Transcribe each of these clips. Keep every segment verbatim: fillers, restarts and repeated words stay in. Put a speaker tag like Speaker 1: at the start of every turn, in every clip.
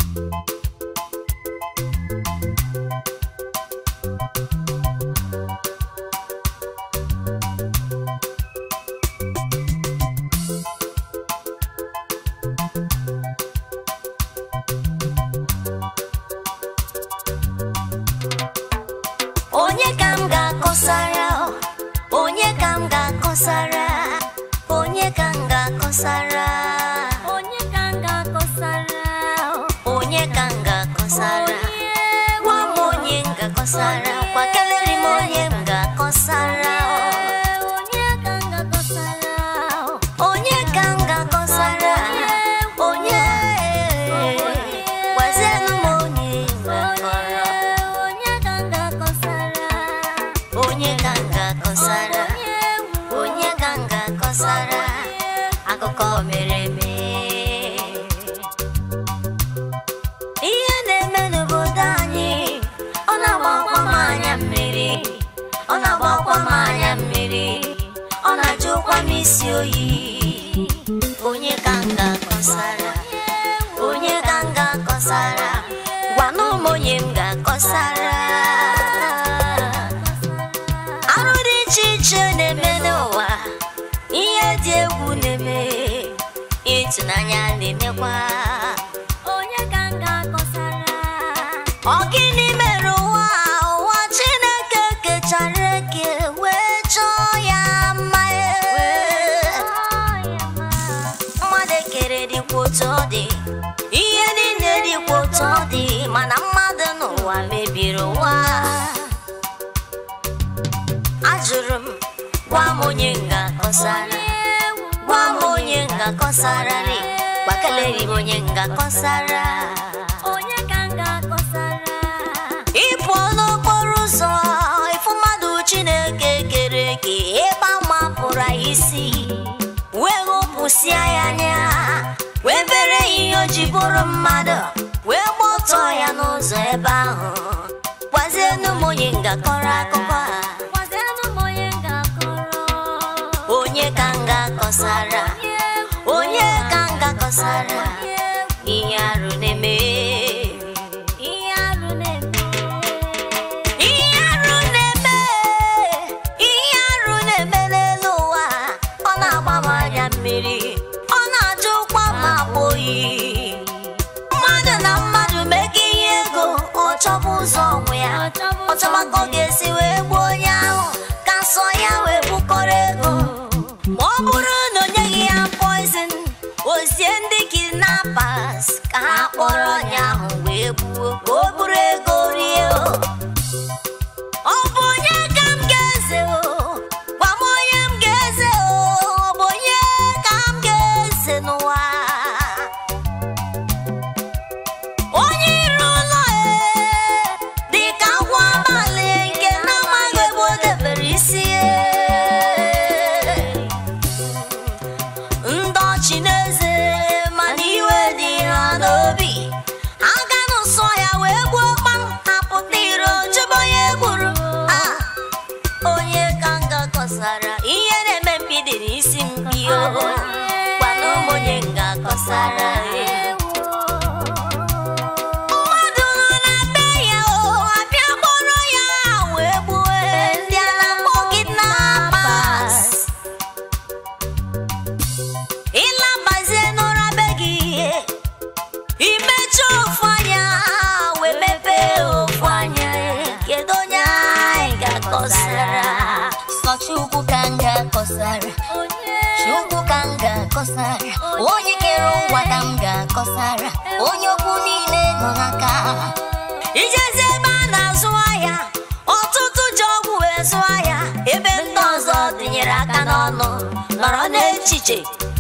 Speaker 1: Onye kanga kosara, onye kanga kosara, onye kanga kosara, onye kanga kosara, onye kanga kosara, wa monye nga kosara, kwa keleri monye nga kosara, onye kanga kosara, onye kanga kosara, onye wazenu monye nga onye kanga kosara, onye kanga kosara, onye kanga kosara, akụkọ mere eme. Ihe na-eme n'obodo anyị, ọ na-agbakwa m anya mmiri, ọ na-agbakwa m anya mmiri, ọ na-ajụkwa m isi oyi. Onye kanga kosara, onye kanga kosara, gwanụ m onye m ga-akọsara. Arụ dị iche iche na-eme n'ụwa, ihe dị egwu na-eme, ịtụnanya na-emekwa. Onye kanga kọsara, ọ gịnị mere ụwa ụwa Chineke kechara eke wee chọọ ya mma? Mmadụ ekere dịkwa otu ọ dị, ihe niile dịkwa otu ọ dị, mana mmadụ n'ụwa mebiri ụwa. Ajụrụ m, gwa m onye nga kọsara, gwa m onye nga kọsara, gbakeleri m onye nga kọsara. Onye ka nga kọsara, ịpụ n'okporo ụzọ, ịfụ mmadụ Chineke kere eke ebe a mapụrụ isi, wee ghọpụsịa ya anya, wee bere ihe o ji bụrụ mmadụ, wee gbọtọ ya n'ụzọ ebe ahụ. Gwazienụ m onye nga kọrọ akụkọ a, onye ka nga kọsara, onye ka nga kọsara, ihe arụ na-eme, ihe arụ na-eme, ihe arụ na-eme, ihe arụ na-eme n'elu ụwa. Ọ na-agba m anya mmiri, ọ na-ajụkwa m akpa oyi. Mmadụ na mmadụ mega ihe ego, ọ chọba ụzọ onwe ya, ọ chọba ka ọ ga-esi wee gbuo onye ahụ, ka nsọ ya wee bukọrọ ego. Ma ọ bụrụ na o nyeghị ya poison, ozie ndị kidnappers ka ha kpọrọ onye ahụ wee gbuo, ka o buru ego rie. Ọ bụ onye ka m ga-eze o, gwa m onye m ga-eze o, ọ bụ onye ka m ga-eze n'ụwa. Onye iro ụlọ e dị ka ngwa abalị nke na-amaghị ebe o debere isi e. Ndị ọchị na-eze mana iwe dị ha n'obi, ha ga n'ụsọ ya wee gbuo kpam, hapụta iro chụba onye gburu. Ah, onye ka nga kọsara, ihe na-eme mpi dị n'isi mpi o, gwanụ m onye nga kọsara. Mmadụ nọ na be ya o, abịa kpọrọ ya wee gbuo ndị a na-akpọ kidnappers. Ịlabazie n'ụra be gị, imechi ofu anya wee mepee ofu anya, kedu onye anyị ga-akọsara? Sọ Chukwu ka m ga-akọsara, Chukwu ka m ga-akọsara, onye kere ụwa ka m ga-akọsara, onye okwu niile nọ n'aka. Ijezi ebe a na-azụ ahịa, ọtụtụ ji ọgwụ wee zụọ ahịa, ebe ndị ọzọ tinyere aka n'ọnụ nọrọ n'echiche.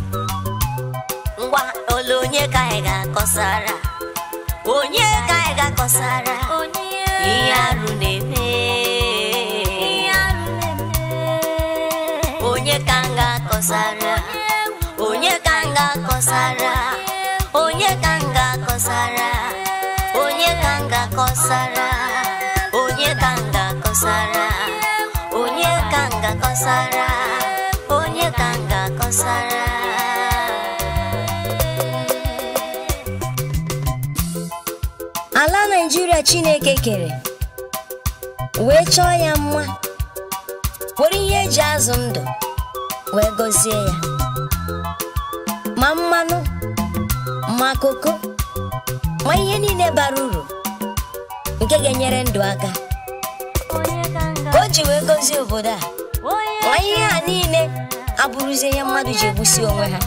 Speaker 1: Ngwa ole onye ka anyị ga-akọsara, onye ka anyị ga-akọsara, ihe arụ na-eme, onye ka m ga-akọsara, onye ka m ga-akọsara, onye ka m ga-akọsara, onye ka m ga-akọsara, onye ka m ga-akọsara, onye ka m ga-akọsara, onye ka m ga-akọsara. ka Chineke kere wee chọọ ya mma, were ihe eji azụ ndụ wee gọzie ya, ma mmanụ ma koko ma ihe niile bara uru nke ga-enyere ndụ aka, ka o ji wee gọzie obodo a. Ma ihe a niile abụrụzie ihe mmadụ ji egbusi onwe ha,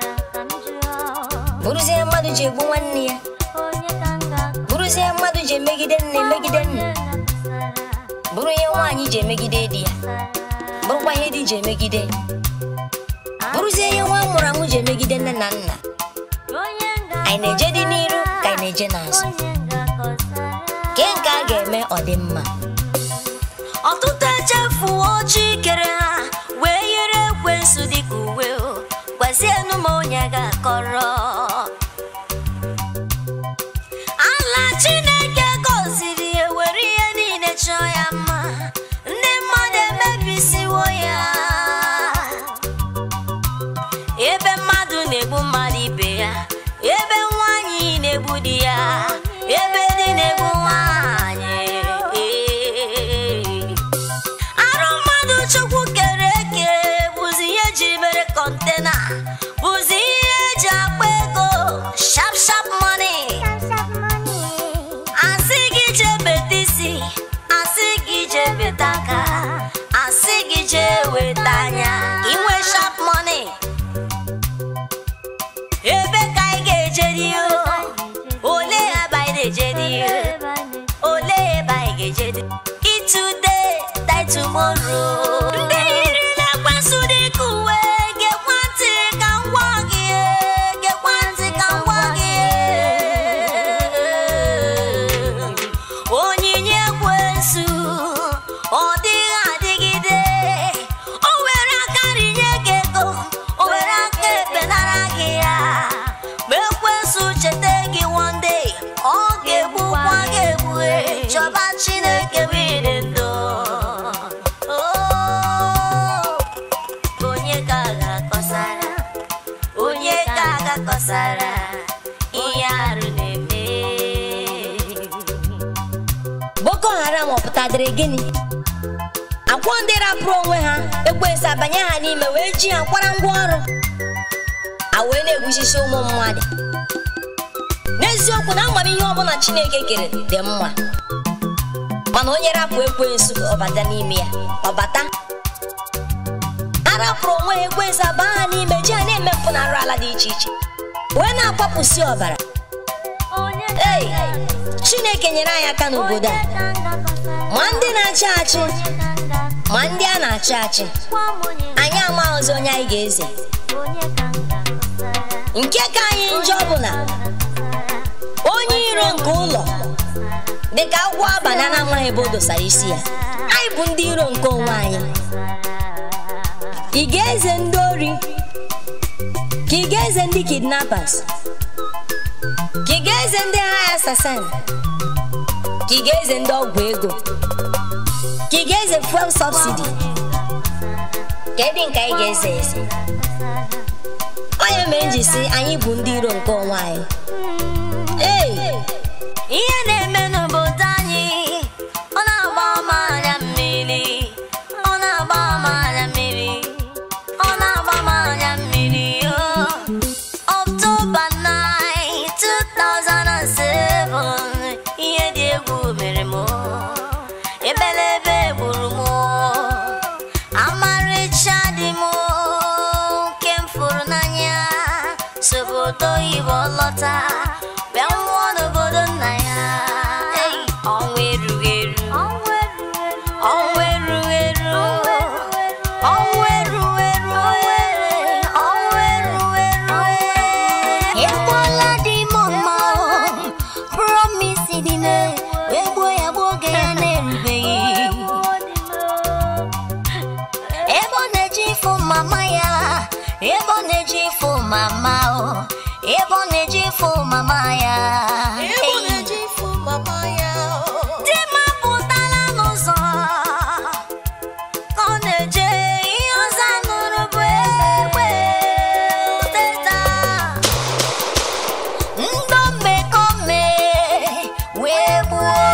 Speaker 1: bụrụzie ihe mmadụ ji egbu nwanne ya, bụrụzie ihe mmadụ ji emegide nne emegide nne, bụrụ ihe nwaanyị ji emegide di ya, bụrụkwa ihe di ji emegide, bụrụzie ihe nwa mụrụ amụ ji emegide nne na nna. Anyị na-eje dị n'iru ka anyị na-eje n'azụ, ke nke a ga-eme ọ dị mma. Ọtụtụ echefuo chi kere ha wee yiri ekwensu dịka uwe, gwazienụ ma onye ga-akọrọ. Ala Chineke gọziri ewere ihe niile chọọ ya mma, ndị mmadụ emebisiwo ya. Ebe mmadụ na-egbu mmadụ ibe ya, ebe nwaanyị na-egbu di ya, ebe di na-egbu nwaanyị. Arụ mmadụ Chukwu kere eke bụzi ihe eji mere kọntena, bụzi ihe eji akpa ego, sharp sharp money. Asị gị jee beta isi, asị gị jee beta aka, asị gị jee weta anya, inwe sharp money. Ebe ka anyị ga-eje dị yo, ole ebe anyị na-eje dị yo, ole ebe anyị ga-eje dị. Eat today, die tomorrow. Ndị yiri na-ekwensu dịka uwe, gekwa ntị ka m gwa gị, gekwa ntị ka m gwa gị. Onyinye ekwensu ọ dịghị adịgide, o were aka rinye gị ego, o were aka ekpenara gị ya. Ma ekwensu cheta gị one day, ọ ga-egbukwa gị egbu. Chọba Chineke wide ndụ. Onye ka ga-akọsara, onye ka ga-akọsara ihe arụ na-eme. Boko Haram ọpụtadịrị gịnị? Akwọ ndị rapụrụ onwe ha ekwensu abanye ha n'ime wee ji ha kwara ngwa ọrụ, a wee na-egbusisi ụmụ mmadụ. N'eziokwu na amamihe ọbụla Chineke kere dị mma, mana onye rapụ ekwensu ọbata n'ime ya, ọbata arapụrụ onwe ha ekwensu aba ha n'ime, ji ha na-emepụ n'arụ ala dị iche iche, wee na-akwapụsị ọbara. Ei, Chineke nyere anyị aka n'obodo a, ma ndị na-achị achị ma ndị a na-achị achị. Anyị ama ọzọ onye anyị ga-eze. Nke ka anyị njọ bụ na onye iro nke ụlọ dịka agwọ abana na-amaghị ebe o dosara isi ya. Anyị bụ ndị iro nke onwe anyị. Ị ga-eze ndị ori, ka ị ga-eze ndị kidnappers, ka ị ga-eze ndị high assassin, ka ị ga-eze ndị ọgwụ ego, ka ị ga-eze fuel subsidy. Kedu nke anyị ga-eze eze? Onye mere nji sị anyị bụ ndị iro nke onwe anyị. Ee, ihe na-eme n'obodo anyị, ọ na-agba ọma anya mmiri, ọ na-agba ọma anya mmiri, ọ na-agba ọma anya mmiri. October nine, two thousand seven, ihe dị egwu mere m, ebelebe gburu m, amarịcha dị m nke m fụrụ n'anya, sobodo Igbo lọta, bịa nwụọ n'obodo nna ya. Ọnwụ erughị eru, ọnwụ erughị eru, ọnwụ erughị eru, ọnwụ erughị eru. Ekwela dị m mma, promise dị m, wee gbuo ya gbuo oge ya na-erubeghị. Ebe ọ na-eji ịfụ mama ya, ebe ọ na-eji ịfụ mama o, ebe ọ na-eji ịfụ mama ya, ebe ọ na-eji ịfụ mama ya. Di m apụtala n'ụzọ, ka ọ na-eje ihe ọzọ nụrụ bụ egbe teta. Ndo mmekọmme wee gbuo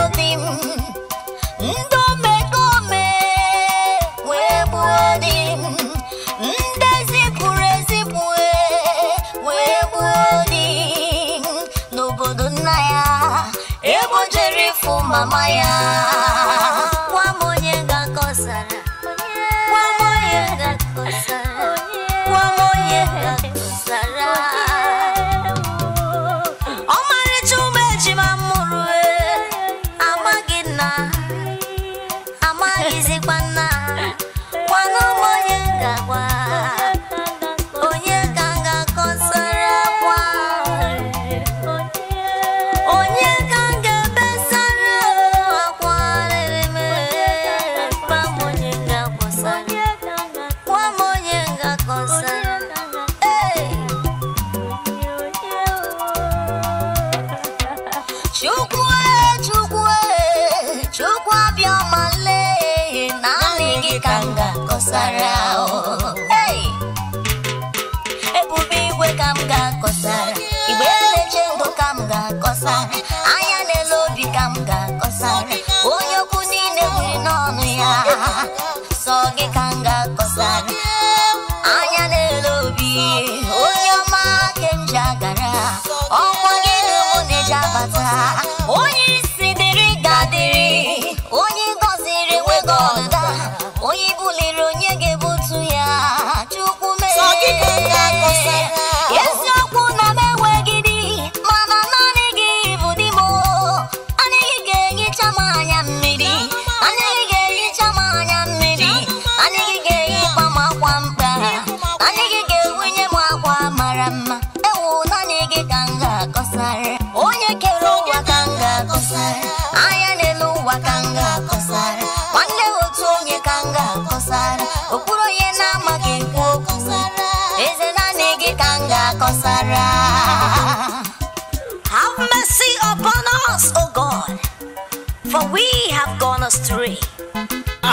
Speaker 1: mama ya. Wamonyenga kosara, wamonyenga kosara, wamonyenga kosara. Omari chumeji mamurue, amagina, amagizikwana, wano monyenga kwa. Kanga kosara, hey, ebubi we kamga kosara, ibele chendo kamga kosara, aya nelobi kamga kosara, onyo kunine winonu ya, soge kanga kosara, aya nelobi, onyo ma kenjagara, okwa gelu mune jabata, onyi sidiri gadiri, onyi goziri we goda. Oyi buliro nyege butu ya chukume. Sogi kanga kosara. Yesu aku na mewegidi, mana nani gibudimo. Anigi gengi chamanya midi, anigi gengi chamanya midi, anigi gengi pama kwampa, anigi gengi mwakwa marama. Ewu nanigi kanga kosara. Onye kero wakanga kosara, aya nelu wakanga kosara. Kanga kosara, okuro ye na magiko kosara, eze na negi kanga kosara. Have mercy upon us, O God, for we have gone astray.
Speaker 2: Ah.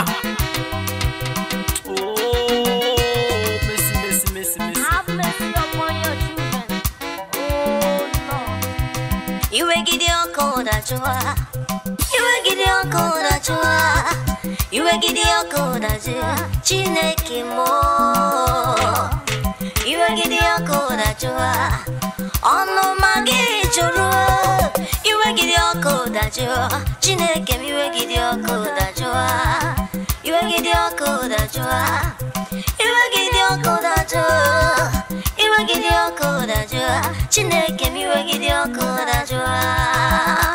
Speaker 2: Oh, mercy, mercy, mercy, mercy.
Speaker 1: Have mercy upon your children, oh Lord. You will give your code at joy. You will give your code at joy. You will give your code at joy. Chineke mo. You will give your code at joy. Ono magi juru. You will give your code at joy. Chineke, you will give your code at joy. You will give your code at joy. You will give your code at joy. You will give your code at joy. Chineke, you will give your code at joy.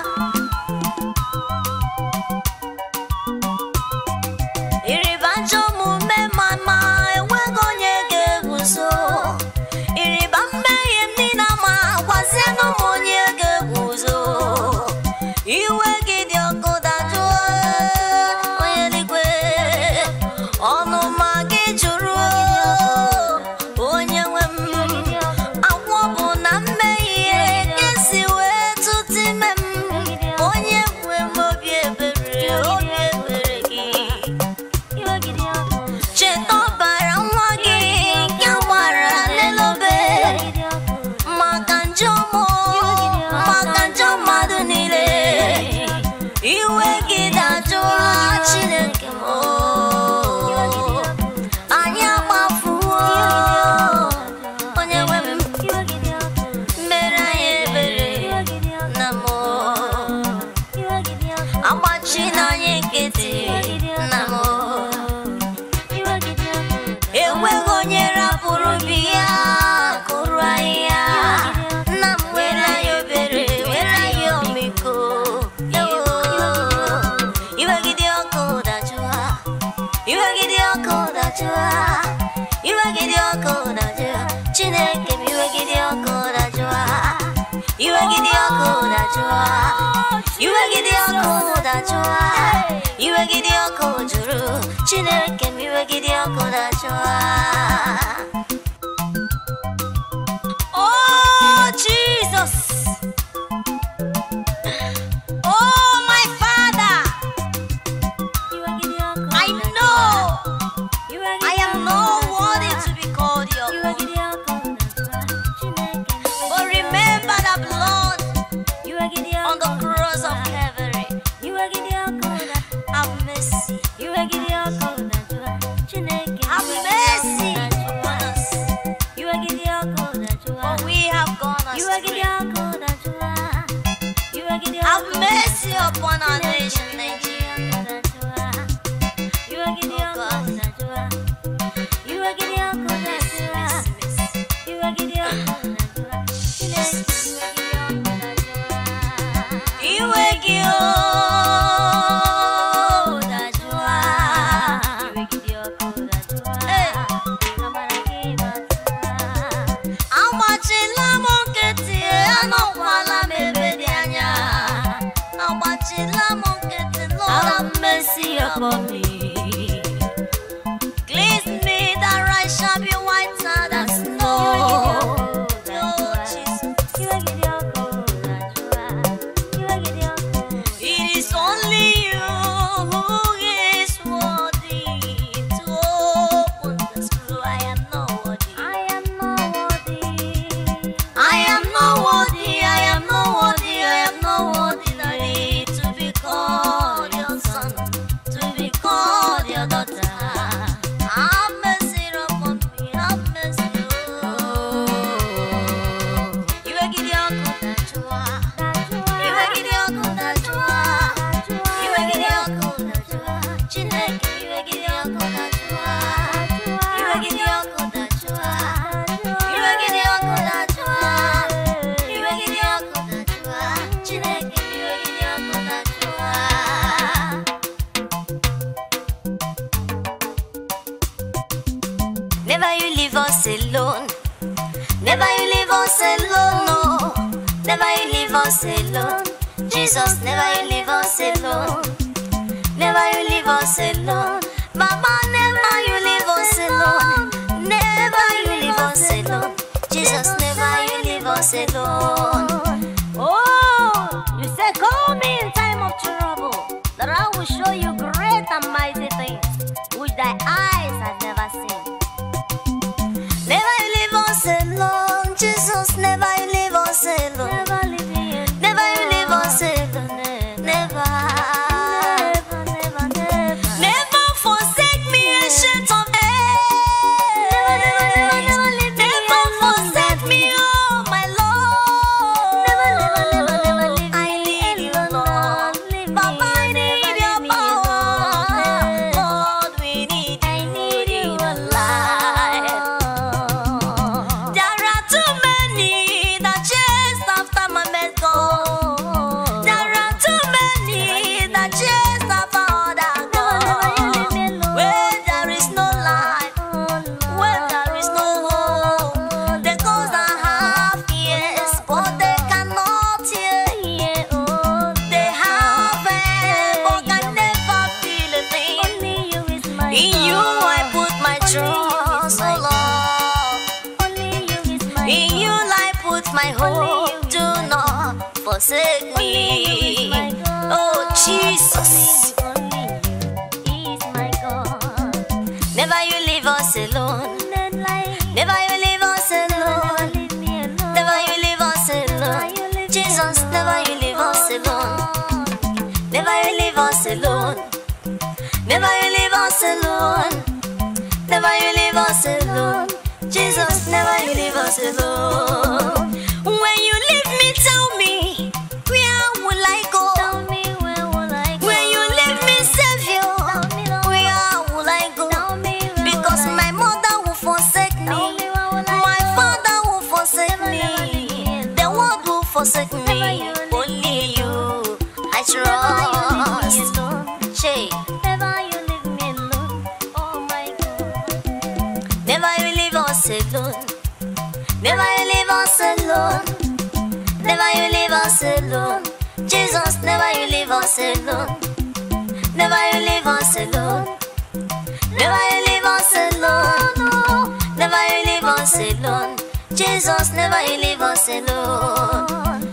Speaker 1: You will get your code at joy. Chineke, you will get your code at joy. You will get your code at joy. You will get your code at joy. You will get your code juru. Chineke, you will get your code at joy. Oh Jesus. Oh my Father. I know I am not worthy to be called your own. But remember the blood on the cross of Calvary. Have mercy. Have mercy. upon our nation, Nigeria. Oh God. Have mercy upon me. Cleanse me that I shall be whiter than snow. Oh, Jesus. It is only you who is worthy to open the scroll. I am not worthy. I am not worthy. I am not worthy. I am not worthy. I am not worthy, Daddy, to be called your son, to be called your daughter. Have mercy upon me. Have mercy. Oh, you are Gideon. You are Gideon. You are Gideon. Chineke, you are Gideon. You are Gideon. You are Gideon. You are Gideon. Chineke, you are Gideon. Never you leave us alone. Never you leave us alone, no. Never you leave us alone. Jesus, never you leave us alone. Never you leave us alone. Mama, never you leave us alone. Never you leave us alone. Jesus, never you leave us alone. Oh, you said call me in time of trouble, that I will show you great and mighty things which thy eyes have never seen. Never you leave us alone, Jesus, never you leave us alone. Never leave me alone. Never you leave us alone. Never. Never, never, never. Never forsake me, ancient of days. Never, never, never, never leave me. Never forsake me, oh my Lord. Never, never, never, never leave me. I need you, Lord. Papa, I need your power. Lord, we need you. I need you alive. There are too many that chase after my mentor. There are too many that chase after other gods. Where there is no life, where there is no hope. The gods that have ears, but they cannot hear. They have air, but can never feel a thing. In you I put my trust, oh Lord. In you I put my hope. Do not forsake me. Oh Jesus. Never you leave us alone. Never you leave us alone. Never you leave us alone. Jesus, never you leave us alone. Never you leave us alone. Never you leave us alone. Never you leave us alone. Jesus, never you leave us alone. When you leave me, tell me, where will I go? Tell me where will I go? When you leave me, Savior, where will I go? Because my mother will forsake me, my father will forsake me, the world will forsake me. Only you I trust. Shay. Never you leave me alone. Oh my God. Never you leave us alone. Never you leave us alone. Never you leave us alone. Jesus, never you leave us alone. Never you leave us alone. Never you leave us alone. No. Never you leave us alone. Jesus, never you leave us alone.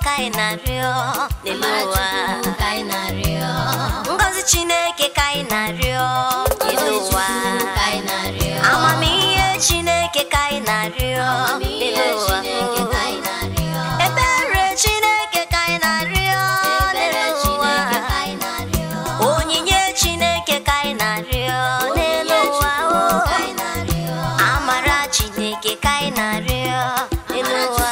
Speaker 1: kainario neluwa kainario ngozi Chineke kainario neluwa kainario amamihe Chineke kainario neluwa ebere Chineke kainario neluwa onyinye Chineke kainario neluwa amara Chineke kainario neluwa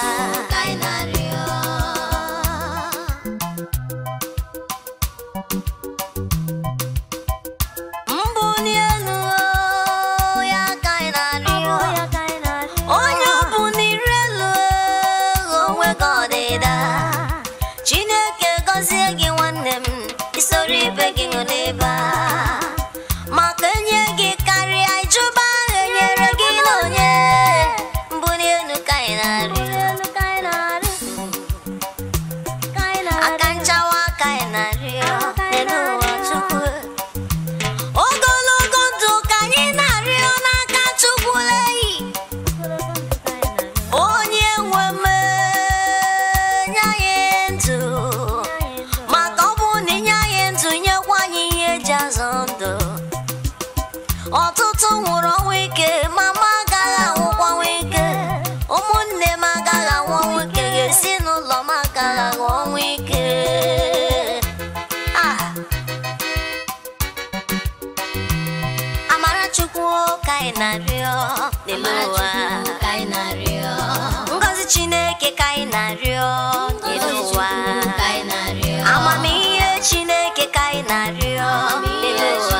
Speaker 1: ngozi Chineke kainario neluwa amamihe Chineke kainario neluwa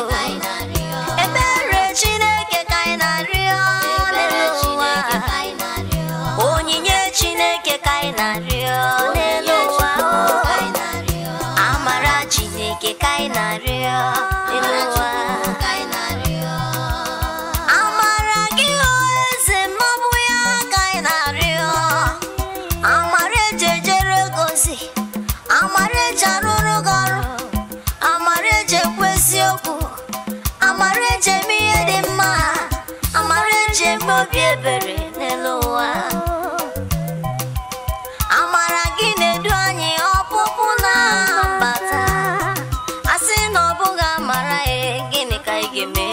Speaker 1: ebere Chineke kainario neluwa onyinye Chineke kainario neluwa amara Chineke kainario neluwa ebere neluwa amara gị na-edu anyị ọpụpụ na mbata asị na ọ bụghị amara ya gịnị ka ị ga-eme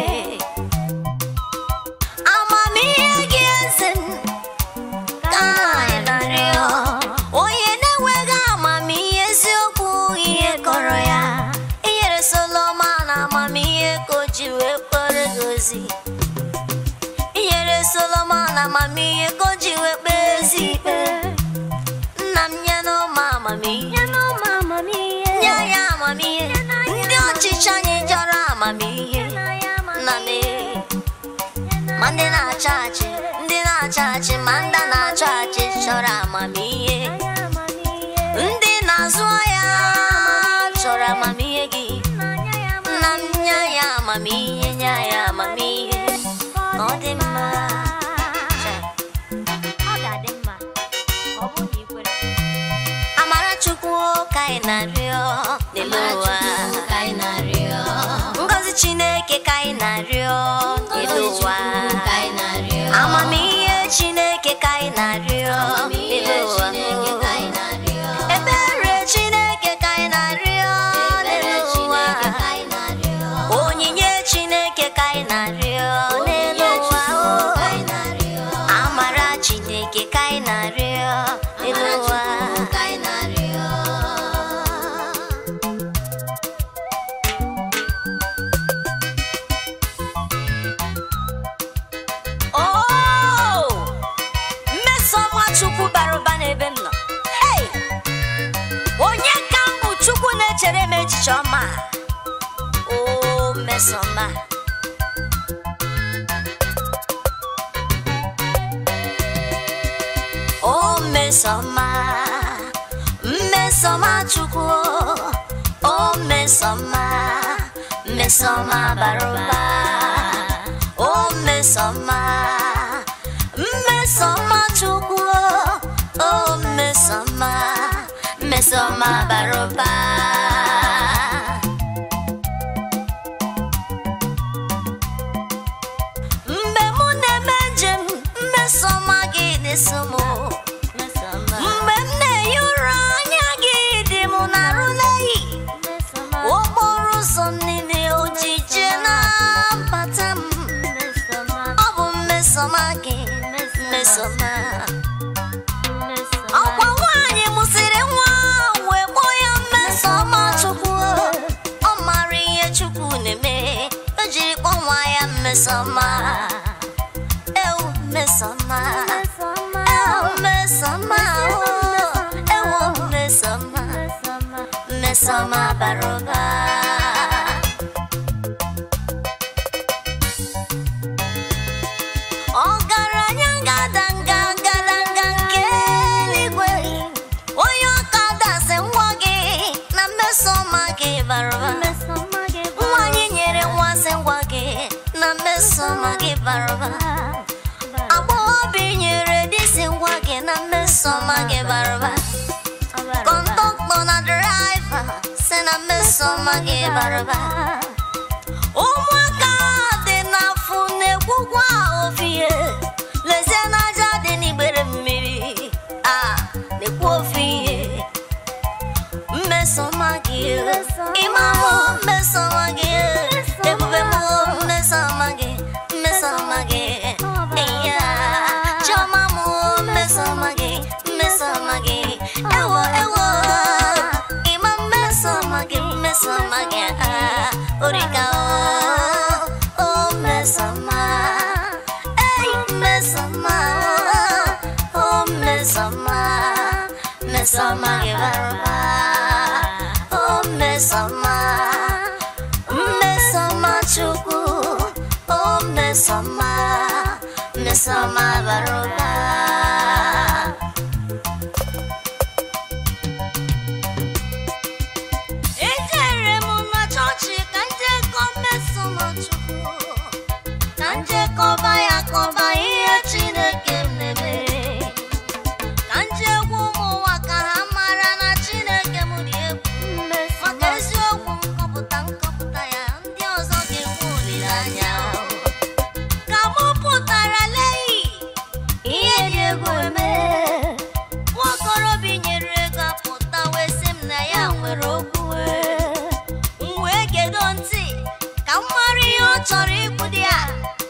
Speaker 1: amamihe gị eze ka anyị na-arịọ onye na-enweghị amamihe eziokwu ihe kọrọ ya inyere Solomon amamihe ka o ji wee kpọrọ gozi Solomon amamihe ka o ji wee kpee ezi ikpe nna m nye n'ụmụ amamihe nye ya amamihe ndị ọchịchị anyị chọrọ amamihe nna m ma ndị na-achị achị ndị na-achị achị ma ndị na-achị achị chọrọ amamihe ndị na-azụ ahịa chọrọ amamihe gị nna m nye ya amamihe nye ya amamihe ọ dị mma kainario neluwa kainario ngozi Chineke kainario neluwa amamihe Chineke kainario neluwa ebere Chineke kainario neluwa onyinye Chineke kainario neluwa amara Chineke kainario neluwa chere m echiche ọma o mesoma o mesoma mesoma Chukwu o mesoma mesoma baroba o mesoma mesoma Chukwu o mesoma mesoma baroba Mbe m na-eyi Mmesoma baroba. Ogaranya gadanga gadanga keligwe. Oyo kada se nwage na mmesoma ge baroba. Nwanyi nyere nwa se nwage na mmesoma ge baroba. Abobi nyere di se nwage na mmesoma ge baroba. Conductor na driver se na mmesoma ge baroba. Nwaka dị n'afọ na-egwugwa ofie lezie n'aja dị n'igbere mmiri a na-ekwu ofie mmesoma gị ịmahụ mmesoma gị ebube m mmesoma gị mmesoma gị eya chiọma m mmesoma gị mmesoma gị ewo ewo ịma mmesoma gị mmesoma gị orika o mmesoma ey mmesoma o mmesoma mmesoma gị baroba o mmesoma mmesoma chukwu o mmesoma mmesoma baroba. Kanje koba ya koba ihe Chineke mnebe. Kanje wumu waka hamara na Chineke mudi egwu. Maka eziokwu nkọpụta nkọpụta ya ndị ọzọ ga-enwe olileanya. Ka mụ pụtara leyi ihe dị egwu eme. Nwaokorobi nyere ego apụta wee sị m na ya nwere okwu. M wee gedo ntị ka m mara ihe ọ chọrọ ikwu dị ya.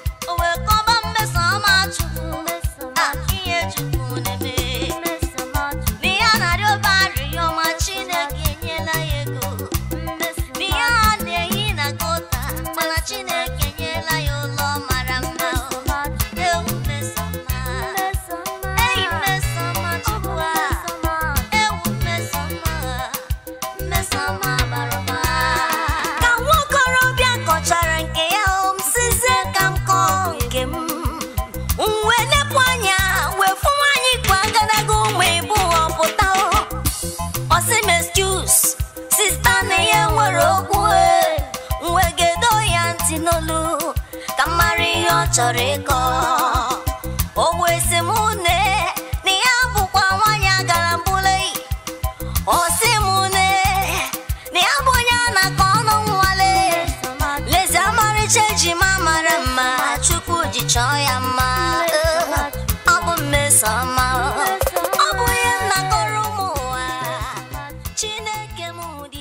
Speaker 1: Chọrọ ịkọ o wee sị m nne na ya bụkwa nwanyị agara mbule o sị m nne na ya bụ onye a na-akọ ọnụ nwale lezi amarịcha ejima mara mma Chukwu ji chọọ ya mma ọ bụ mmesoma ọ bụ ihe nnakọrọ ụmụ ụwa Chineke m dị